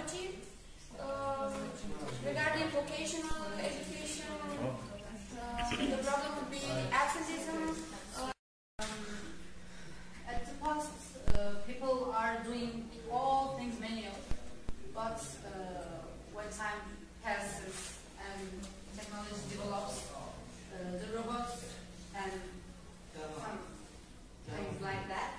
technology. Regarding vocational education, the problem would be absenteeism. At the past, people are doing all things manual, but when time passes and technology develops, the robots and some things like that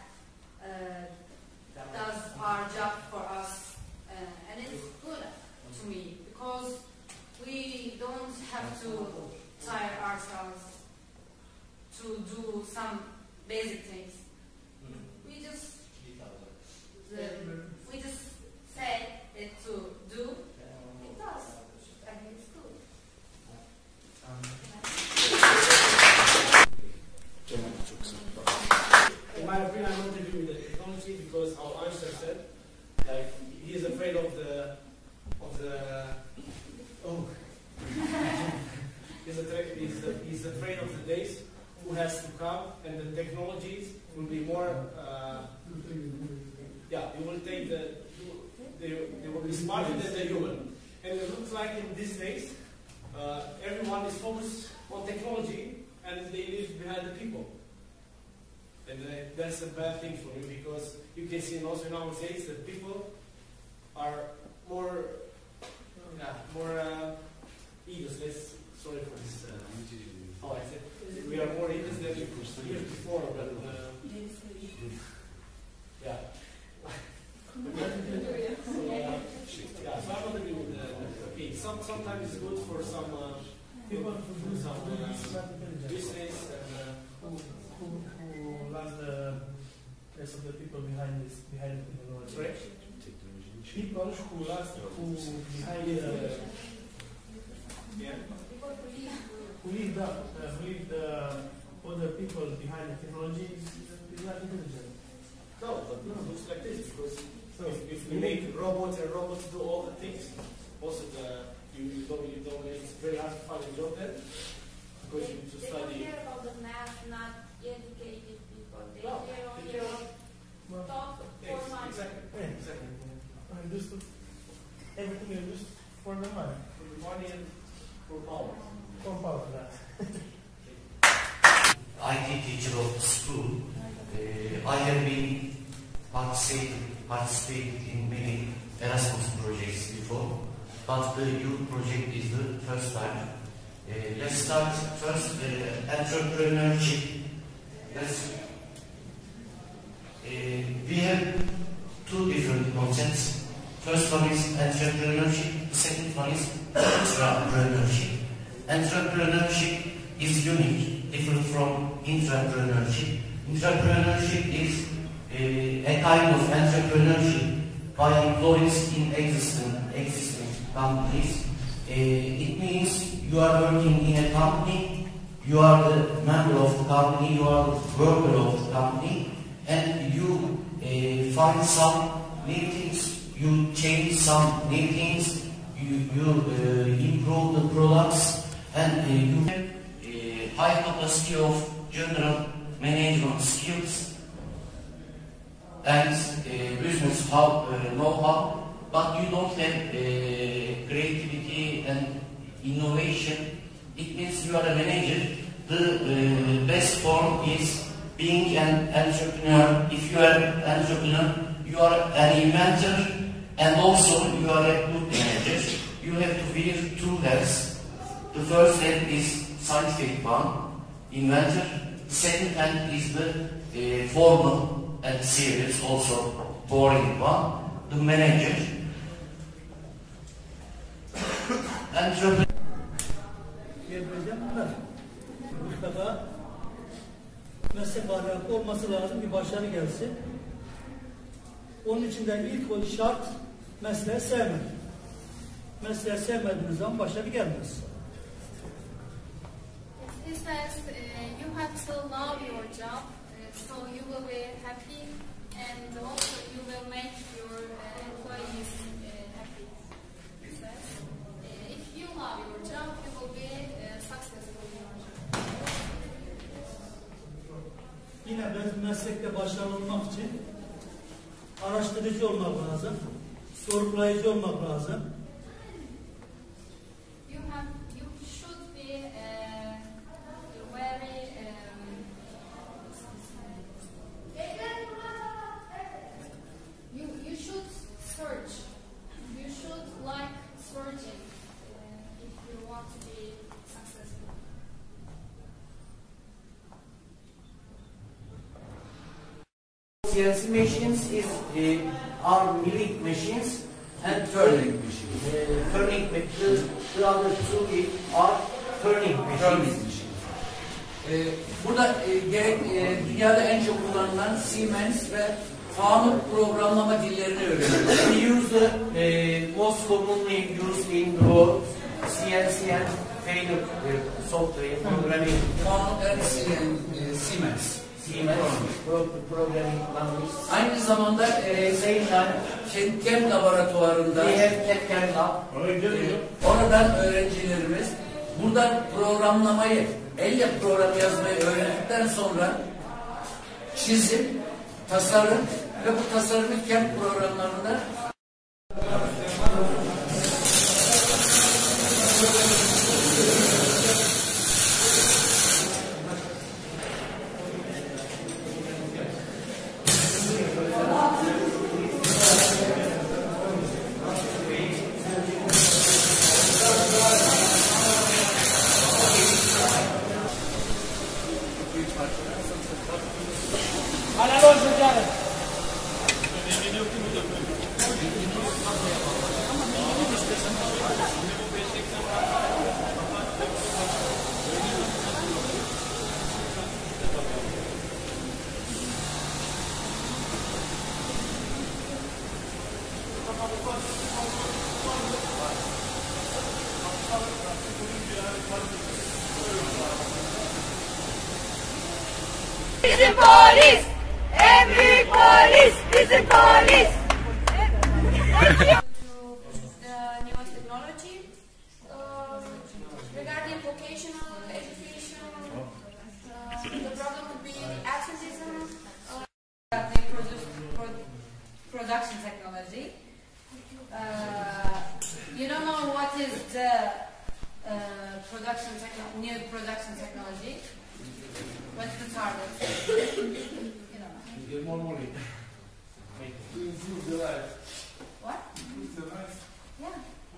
does our job for us, and it's good to me because we don't have to tire ourselves to do some basic things. We just say it to do. It does. I think it's good. In my opinion, I want to agree with the technology because how Einstein said, like he is afraid of the he's afraid of the days who has to come, and the technologies will be more they will take they will be smarter than the human. And it looks like in these days everyone is focused on technology and they leave behind the people. And that's a bad thing for me because you can see also nowadays that people are more egos. Sorry for this. How I said, we are more egos than years before, but yeah. So I'm not agree with okay. Sometimes it's good for some people to do some business and who loves the rest of the people behind the technology. Right? People who behind who leave the other people behind the technology is not intelligent. No, but it looks like this because if we make robots and robots do all the things, also you don't it's very hard to find a job then because you need to study. They don't care about the math, not educated people. They care only about thought for money. Exactly. Everything is just for the money. For the money and for power. For power, IT teacher of the school. I have been participated in many Erasmus projects before, but the youth project is the first time. Let's start first entrepreneurship. We have two different concepts. First one is entrepreneurship, the second one is intrapreneurship. Entrepreneurship is unique, different from intrapreneurship. Intrapreneurship is a kind of entrepreneurship by employees in existing companies. It means you are working in a company, you are the member of the company, you are the worker of the company, and you find some new things, you change some new things, you improve the products, and you have a high capacity of general management skills and business know-how, but you don't have creativity and innovation. It means you are a manager. The best form is being an entrepreneur. If you are an entrepreneur, you are an inventor, and also you are a good manager. You have to wear two hats. The first hat is scientific one, inventor. The second hat is the formal and serious, also boring one, the manager. Entrepreneur. Mutlaka meslek ahlakı olması lazım, bir başarı gelsin. Onun için de ilk şart mesleği sevmek. Mesleği sevmediğiniz zaman başarı gelmez. He says you have to love your job, so you will be happy, and also you will make your employees happy. He says if you love your job, you will be successful in your job. Yine meslekte başarılı olmak için araştırıcı olmak lazım. sorgulayıcı olmak lazım. You should be very you should search. You should like searching if you want to be successful. CNC machines are milling machines and turning machines. The other two are turning machines. Burada gerek dünyada en çok kullanılan Siemens ve Fanuc programlama dillerini öğreniyoruz. We use the most commonly used in the world CNC and Fanuc software programming. Fanuc and Siemens. Siemens programming language. Aynı zamanda Same time CAD laboratuvarında we have CAD lab. oradan öğrencilerimiz buradan programlamayı, elle program yazmayı öğrendikten sonra çizim, tasarım ve bu tasarımı CAD programlarında Bizim polis! En büyük polis! Bizim polis! The newest technology regarding vocational education, the problem would be the absenteeism. They produce production technology. You don't know what is the new production technology. What's the target? You don't know. Get more money. To improve the life. What? Improve the life. Yeah.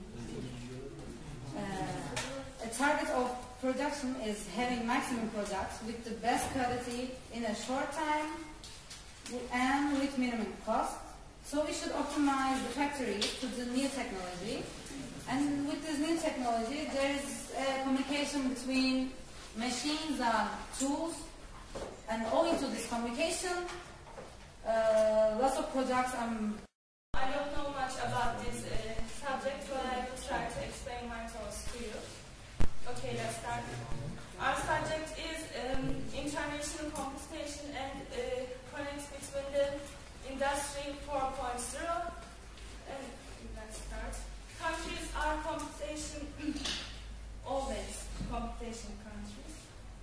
A target of production is having maximum products with the best quality in a short time and with minimum cost. So we should optimize the factory to the new technology. And with this new technology, there is a communication between machines and tools. And owing to this communication, lots of products I don't know much about this subject, but I will try to explain my thoughts to you. Okay, let's start. Our subject is international computation and connects between the Industry 4.0. And let's start. Countries are computation, always computation countries.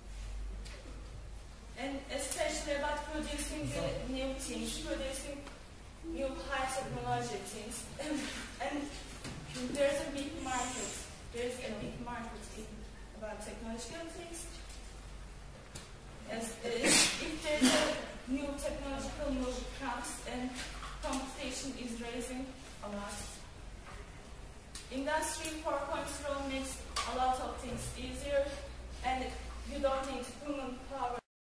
And especially about producing the new things, producing new high technology things. And there's a big market. There's a big market about technological things. As if there's a new technological move comes and computation is raising a lot. Industry 4.0 makes a lot of things easier.